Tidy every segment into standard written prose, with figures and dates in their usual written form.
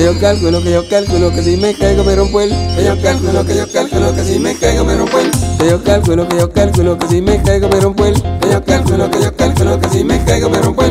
yo calculo que si me caigo me rompo el. Que yo calculo que si me caigo me rompo el. Que yo calculo que si me caigo me rompo el. Que yo calculo que si me caigo me rompo el.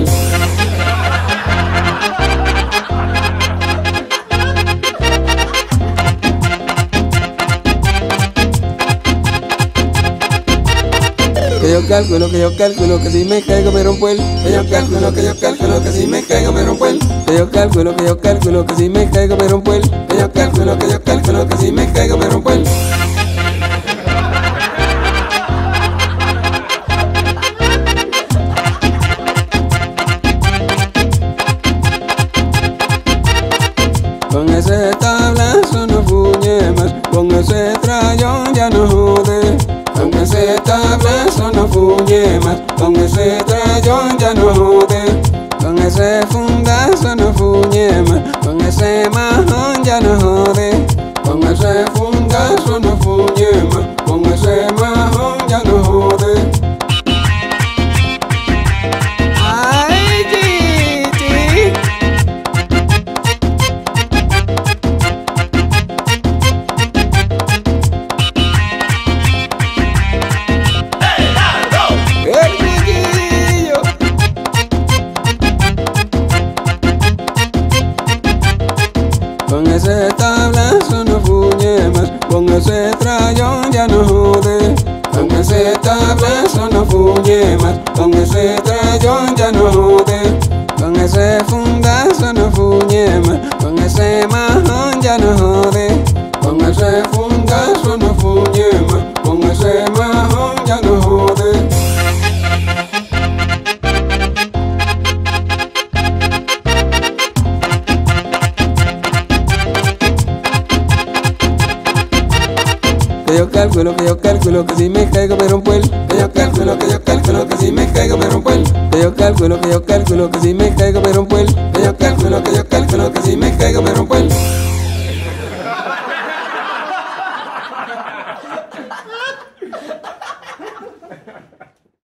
Que yo calculo que si me caigo me rompo el. Que yo calculo que si me caigo me rompo el. Que yo calculo que si me caigo me rompo el. Que yo calculo que si me caigo me rompo el. Con ese tablazo no fuñe más, con ese trayón ya no jode. Con ese tablazo no fuñe más, con ese trayón ya no jode. Con ese fundazo no fuñe más, con ese majón ya no jode. Con ese fundazo no fuñe más, con ese majón ya no jode. Ay, Gigi. Con ese tablazo no fuñe más, con ese trayón ya no jode. Con ese tablazo no fuñe más, con ese trayón ya no jode. Con ese fundazo no fuñe más, con ese majón ya no jode. Con ese fundazo no fuñe más, con ese majón ya no jode. Que yo calculo que si me caigo me rompo el. Que yo calculo que si me caigo me rompo el. Que yo calculo que si me caigo me rompo el. Que yo calculo que si me caigo me rompo el.